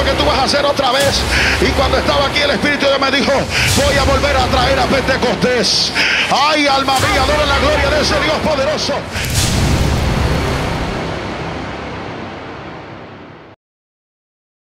que tú vas a hacer otra vez. Y cuando estaba aquí el Espíritu de Dios me dijo, voy a volver a traer a Pentecostés. Ay, alma mía, adora la gloria de ese Dios poderoso.